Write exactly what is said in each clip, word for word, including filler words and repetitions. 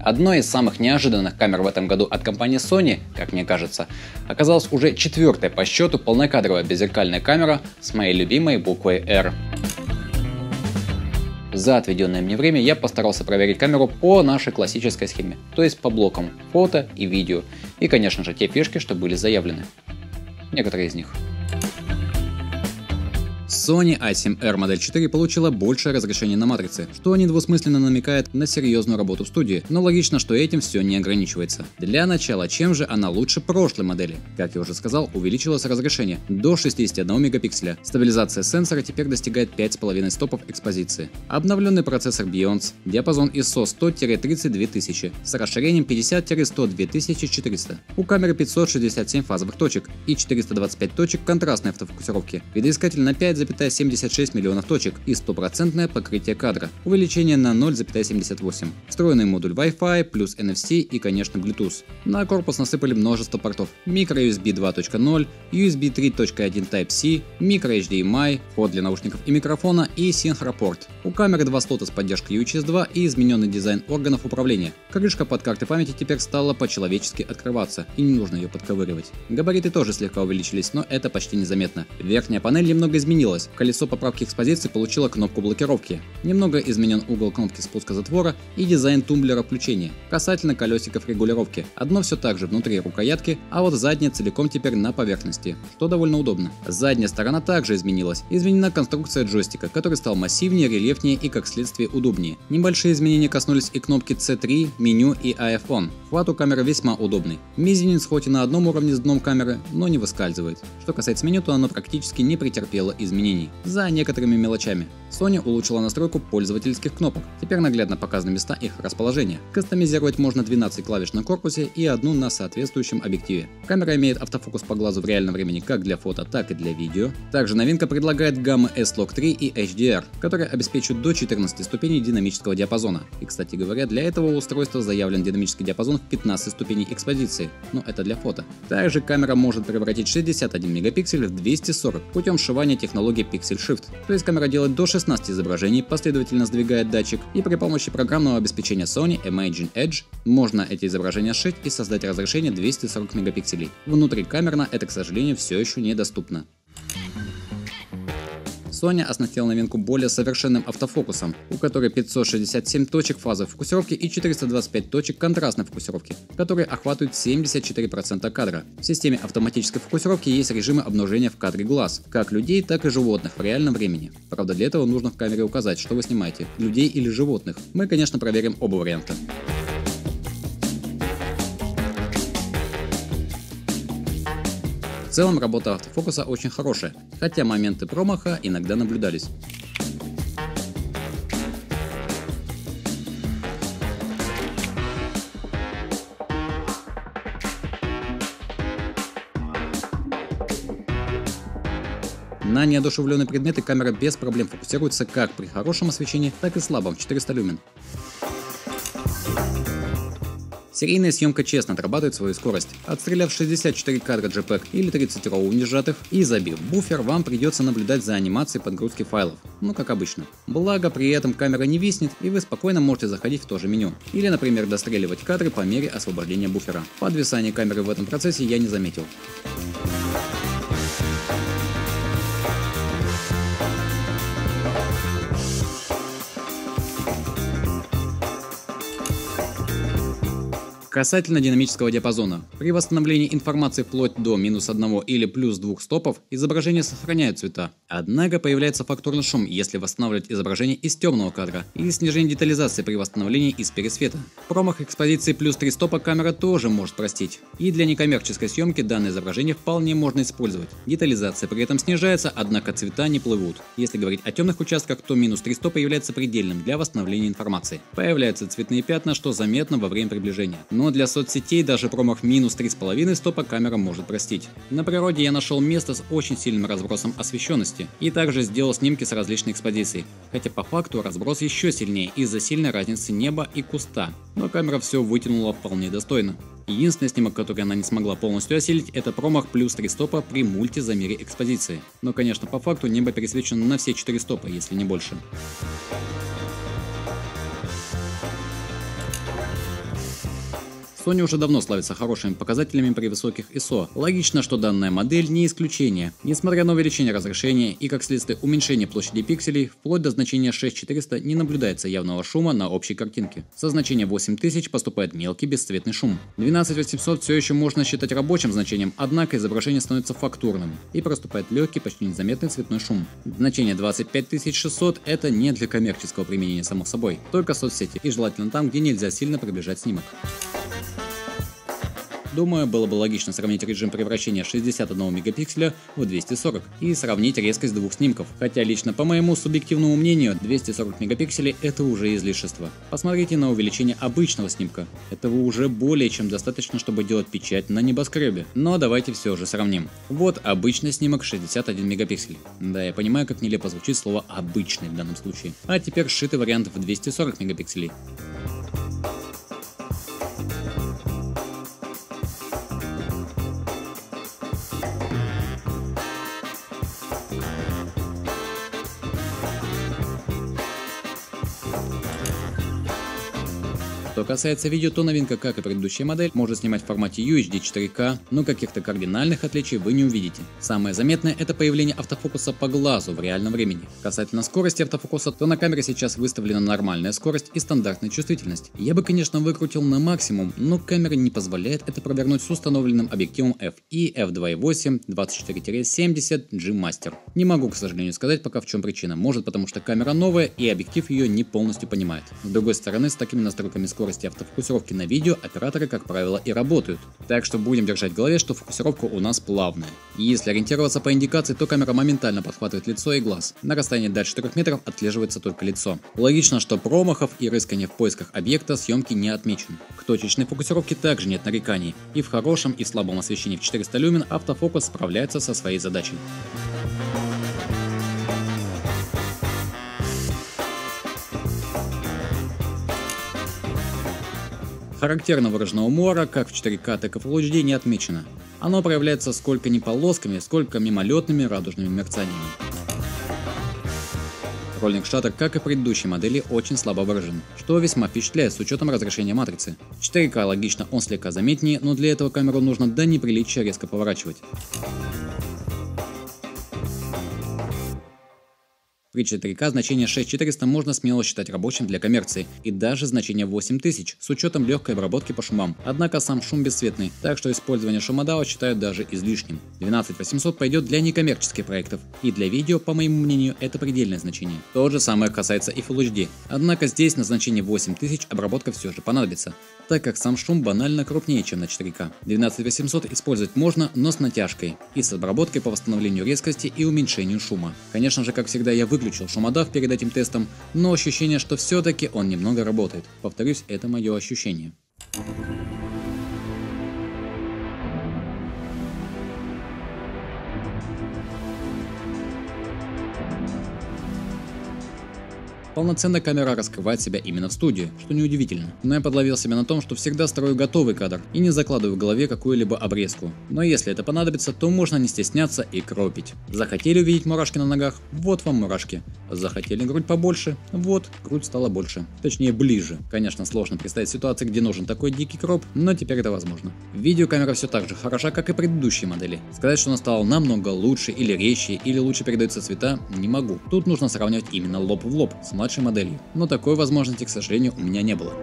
Одной из самых неожиданных камер в этом году от компании Sony, как мне кажется, оказалась уже четвертая по счету полнокадровая беззеркальная камера с моей любимой буквой R. За отведенное мне время я постарался проверить камеру по нашей классической схеме, то есть по блокам фото и видео, и конечно же те фишки, что были заявлены. Некоторые из них. Sony а семь эр модель четыре получила большее разрешение на матрице, что недвусмысленно намекает на серьезную работу в студии, но логично, что этим все не ограничивается. Для начала, чем же она лучше прошлой модели? Как я уже сказал, увеличилось разрешение до шестидесяти одного мегапикселя. Стабилизация сенсора теперь достигает пяти с половиной стопов экспозиции. Обновленный процессор Beyonce, диапазон ай эс о сто — тридцать две тысячи с расширением пятьдесят — сто две тысячи четыреста. У камеры пятьсот шестьдесят семь фазовых точек и четыреста двадцать пять точек контрастной автофокусировки. Видоискатель на пять целых семьдесят шесть миллионов точек и стопроцентное покрытие кадра, увеличение на ноль целых семьдесят восемь, встроенный модуль Wi-Fi плюс эн эф си и конечно Bluetooth. На корпус насыпали множество портов: microUSB два точка ноль, ю эс би три точка один Type-C, microHDMI, вход для наушников и микрофона и синхропорт. У камеры два слота с поддержкой ю эйч эс два и измененный дизайн органов управления. Крышка под картой памяти теперь стала по-человечески открываться, и не нужно ее подковыривать. Габариты тоже слегка увеличились, но это почти незаметно. Верхняя панель немного изменилась. Колесо поправки экспозиции получило кнопку блокировки. Немного изменен угол кнопки спуска затвора и дизайн тумблера включения. Касательно колесиков регулировки. Одно все так же внутри рукоятки, а вот задняя целиком теперь на поверхности, что довольно удобно. Задняя сторона также изменилась. Изменена конструкция джойстика, который стал массивнее, рельефнее и как следствие удобнее. Небольшие изменения коснулись и кнопки си три, меню и iPhone. Хват у камеры весьма удобный. Мизинец хоть и на одном уровне с дном камеры, но не выскальзывает. Что касается меню, то оно практически не претерпело изменений. За некоторыми мелочами. Sony улучшила настройку пользовательских кнопок. Теперь наглядно показаны места их расположения. Кастомизировать можно двенадцать клавиш на корпусе и одну на соответствующем объективе. Камера имеет автофокус по глазу в реальном времени как для фото, так и для видео. Также новинка предлагает гаммы эс-лог три и эйч ди ар, которые обеспечивают до четырнадцати ступеней динамического диапазона. И, кстати говоря, для этого устройства заявлен динамический диапазон в пятнадцать ступеней экспозиции, но это для фото. Также камера может превратить шестьдесят один мегапиксель в двести сорок путем сшивания технологии Pixel Shift. То есть камера делает до шестнадцати изображений, последовательно сдвигает датчик, и при помощи программного обеспечения Sony Imaging Edge можно эти изображения сшить и создать разрешение двести сорок мегапикселей. Внутрикамерно это, к сожалению, все еще недоступно. Sony оснастила новинку более совершенным автофокусом, у которой пятьсот шестьдесят семь точек фазовой фокусировки и четыреста двадцать пять точек контрастной фокусировки, которые охватывают семьдесят четыре процента кадра. В системе автоматической фокусировки есть режимы обнажения в кадре глаз, как людей, так и животных в реальном времени. Правда, для этого нужно в камере указать, что вы снимаете, людей или животных. Мы, конечно, проверим оба варианта. В целом работа автофокуса очень хорошая, хотя моменты промаха иногда наблюдались. На неодушевленные предметы камера без проблем фокусируется как при хорошем освещении, так и слабом в четыреста люмен. Серийная съемка честно отрабатывает свою скорость. Отстреляв шестьдесят четыре кадра джей-пег или тридцать роу не сжатых и забив буфер, вам придется наблюдать за анимацией подгрузки файлов, ну как обычно. Благо, при этом камера не виснет, и вы спокойно можете заходить в то же меню. Или, например, достреливать кадры по мере освобождения буфера. Подвисания камеры в этом процессе я не заметил. Касательно динамического диапазона. При восстановлении информации вплоть до минус одного или плюс двух стопов изображение сохраняет цвета. Однако появляется фактурный шум, если восстанавливать изображение из темного кадра, и снижение детализации при восстановлении из пересвета. Промах экспозиции плюс три стопа камера тоже может простить. И для некоммерческой съемки данное изображение вполне можно использовать. Детализация при этом снижается, однако цвета не плывут. Если говорить о темных участках, то минус три стопа является предельным для восстановления информации. Появляются цветные пятна, что заметно во время приближения. Но для соцсетей даже промах минус три с половиной стопа камера может простить. На природе я нашел место с очень сильным разбросом освещенности и также сделал снимки с различной экспозицией, хотя по факту разброс еще сильнее из-за сильной разницы неба и куста, но камера все вытянула вполне достойно. Единственный снимок, который она не смогла полностью осилить, это промах плюс три стопа при мультизамере экспозиции. Но конечно по факту небо пересвечено на все четыре стопа, если не больше. Sony уже давно славится хорошими показателями при высоких ай эс о. Логично, что данная модель не исключение. Несмотря на увеличение разрешения и как следствие уменьшение площади пикселей, вплоть до значения шесть тысяч четыреста не наблюдается явного шума на общей картинке. Со значения восемь тысяч поступает мелкий бесцветный шум. двенадцать тысяч восемьсот все еще можно считать рабочим значением, однако изображение становится фактурным и проступает легкий, почти незаметный цветной шум. Значение двадцать пять тысяч шестьсот это не для коммерческого применения само собой, только соцсети и желательно там, где нельзя сильно приближать снимок. Думаю, было бы логично сравнить режим превращения шестьдесят один мегапикселя в двести сорок и сравнить резкость двух снимков. Хотя лично по моему субъективному мнению двести сорок мегапикселей это уже излишество. Посмотрите на увеличение обычного снимка. Этого уже более чем достаточно, чтобы делать печать на небоскребе. Но давайте все же сравним. Вот обычный снимок шестьдесят один мегапиксель. Да, я понимаю, как нелепо звучит слово обычный в данном случае. А теперь сшитый вариант в двести сорок мегапикселей. Что касается видео, то новинка, как и предыдущая модель, может снимать в формате ю эйч ди четыре ка, но каких-то кардинальных отличий вы не увидите. Самое заметное это появление автофокуса по глазу в реальном времени. Касательно скорости автофокуса, то на камере сейчас выставлена нормальная скорость и стандартная чувствительность. Я бы, конечно, выкрутил на максимум, но камера не позволяет это провернуть с установленным объективом эф и, эф два и восемь, двадцать четыре семьдесят, G Master. Не могу, к сожалению, сказать пока в чем причина. Может потому что камера новая и объектив ее не полностью понимает. С другой стороны, с такими настройками скорости скорости автофокусировки на видео операторы, как правило, и работают. Так что будем держать в голове, что фокусировка у нас плавная. И если ориентироваться по индикации, то камера моментально подхватывает лицо и глаз. На расстоянии до четырёх метров отслеживается только лицо. Логично, что промахов и рыскания в поисках объекта съемки не отмечены. К точечной фокусировке также нет нареканий. И в хорошем, и в слабом освещении в четыреста люмен автофокус справляется со своей задачей. Характерно выраженного мора как в четыре ка, так и в фулл эйч ди не отмечено. Оно проявляется сколько не полосками, сколько мимолетными радужными мерцаниями. Роллинг шаттер, как и предыдущей модели, очень слабо выражен, что весьма впечатляет с учетом разрешения матрицы. В четыре ка логично он слегка заметнее, но для этого камеру нужно до неприличия резко поворачивать. При четыре ка значение шесть тысяч четыреста можно смело считать рабочим для коммерции, и даже значение восемь тысяч с учетом легкой обработки по шумам. Однако сам шум бесцветный, так что использование шумодава считают даже излишним. двенадцать тысяч восемьсот пойдет для некоммерческих проектов, и для видео, по моему мнению, это предельное значение. То же самое касается и фулл эйч ди. Однако здесь на значение восемь тысяч обработка все же понадобится, так как сам шум банально крупнее, чем на четыре ка. двенадцать тысяч восемьсот использовать можно, но с натяжкой, и с обработкой по восстановлению резкости и уменьшению шума. Конечно же, как всегда, я выключил Выключил шумодав перед этим тестом, но ощущение, что все-таки он немного работает. Повторюсь, это мое ощущение. Полноценная камера раскрывает себя именно в студии, что неудивительно. Но я подловил себя на том, что всегда строю готовый кадр и не закладываю в голове какую-либо обрезку. Но если это понадобится, то можно не стесняться и кропить. Захотели увидеть мурашки на ногах? Вот вам мурашки. Захотели грудь побольше? Вот, грудь стала больше. Точнее, ближе. Конечно, сложно представить ситуации, где нужен такой дикий кроп, но теперь это возможно. Видеокамера все так же хороша, как и предыдущие модели. Сказать, что она стала намного лучше или резче, или лучше передаются цвета, не могу. Тут нужно сравнивать именно лоб в лоб с младшей моделью, но такой возможности, к сожалению, у меня не было.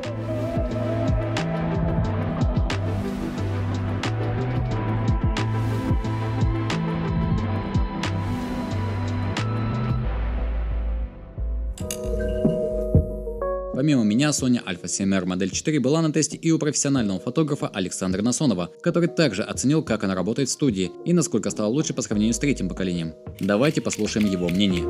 Помимо меня, Sony Alpha семь эр модель четыре была на тесте и у профессионального фотографа Александра Насонова, который также оценил, как она работает в студии и насколько стала лучше по сравнению с третьим поколением. Давайте послушаем его мнение.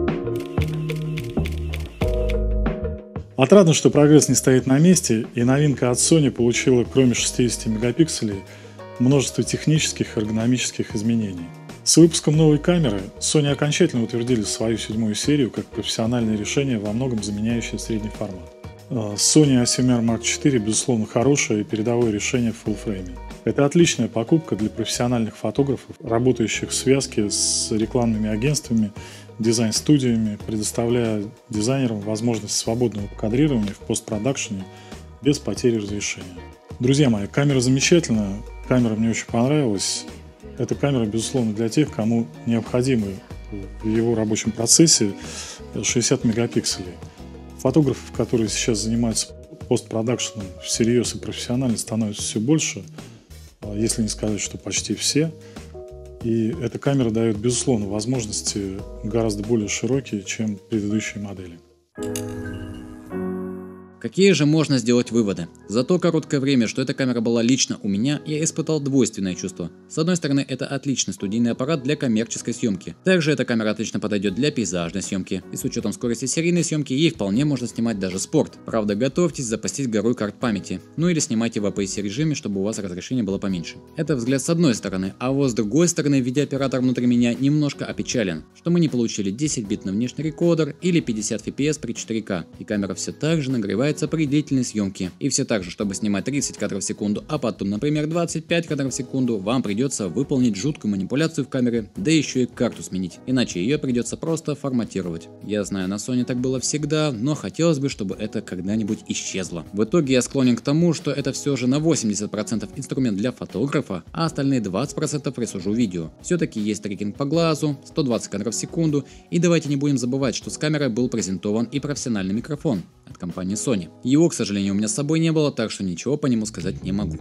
Отрадно, что прогресс не стоит на месте, и новинка от Sony получила, кроме шестидесяти мегапикселей, множество технических и эргономических изменений. С выпуском новой камеры Sony окончательно утвердили свою седьмую серию как профессиональное решение, во многом заменяющее средний формат. Sony а семь эр марк четыре безусловно хорошее и передовое решение в фуллфрейме. Это отличная покупка для профессиональных фотографов, работающих в связке с рекламными агентствами, дизайн-студиями, предоставляя дизайнерам возможность свободного кадрирования в постпродакшене без потери разрешения. Друзья мои, камера замечательная, камера мне очень понравилась. Эта камера, безусловно, для тех, кому необходимы в его рабочем процессе шестьдесят мегапикселей. Фотографов, которые сейчас занимаются постпродакшеном всерьез и профессионально, становится все больше, если не сказать, что почти все. И эта камера дает, безусловно, возможности гораздо более широкие, чем предыдущие модели. Какие же можно сделать выводы? За то короткое время, что эта камера была лично у меня, я испытал двойственное чувство. С одной стороны, это отличный студийный аппарат для коммерческой съемки. Также эта камера отлично подойдет для пейзажной съемки. И с учетом скорости серийной съемки, ей вполне можно снимать даже спорт. Правда, готовьтесь запастись горой карт памяти. Ну или снимайте в эй пи эс режиме, чтобы у вас разрешение было поменьше. Это взгляд с одной стороны, а вот с другой стороны, видеооператор внутри меня немножко опечален, что мы не получили десять бит на внешний рекордер или пятьдесят эф пи эс при четыре ка. И камера все так же нагревается при длительной съемке. И все так же, чтобы снимать тридцать кадров в секунду, а потом, например, двадцать пять кадров в секунду, вам придется выполнить жуткую манипуляцию в камере, да еще и карту сменить. Иначе ее придется просто форматировать. Я знаю, на Sony так было всегда, но хотелось бы, чтобы это когда-нибудь исчезло. В итоге я склонен к тому, что это все же на восемьдесят процентов инструмент для фотографа, а остальные двадцать процентов присужу видео. Все-таки есть трекинг по глазу, сто двадцать кадров в секунду, и давайте не будем забывать, что с камерой был презентован и профессиональный микрофон от компании Sony. Его, к сожалению, у меня с собой не было, так что ничего по нему сказать не могу.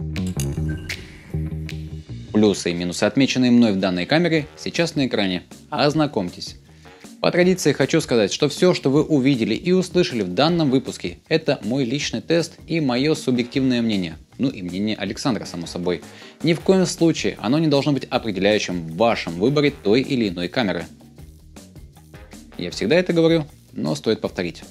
Плюсы и минусы, отмеченные мной в данной камере, сейчас на экране. Ознакомьтесь. По традиции хочу сказать, что все, что вы увидели и услышали в данном выпуске, это мой личный тест и мое субъективное мнение. Ну и мнение Александра, само собой. Ни в коем случае оно не должно быть определяющим в вашем выборе той или иной камеры. Я всегда это говорю, но стоит повторить.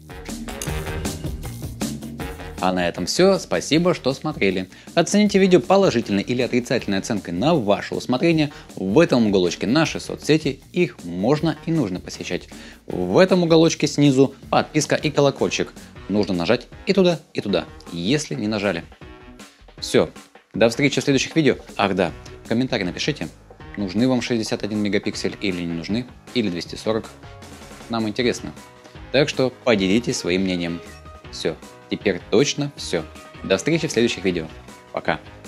А на этом все, спасибо, что смотрели. Оцените видео положительной или отрицательной оценкой на ваше усмотрение. В этом уголочке наши соцсети, их можно и нужно посещать. В этом уголочке снизу подписка и колокольчик. Нужно нажать и туда, и туда, если не нажали. Все, до встречи в следующих видео. Ах да, комментарий напишите, нужны вам шестьдесят один мегапиксель или не нужны, или двести сорок. Нам интересно. Так что поделитесь своим мнением. Все. Теперь точно все. До встречи в следующих видео. Пока.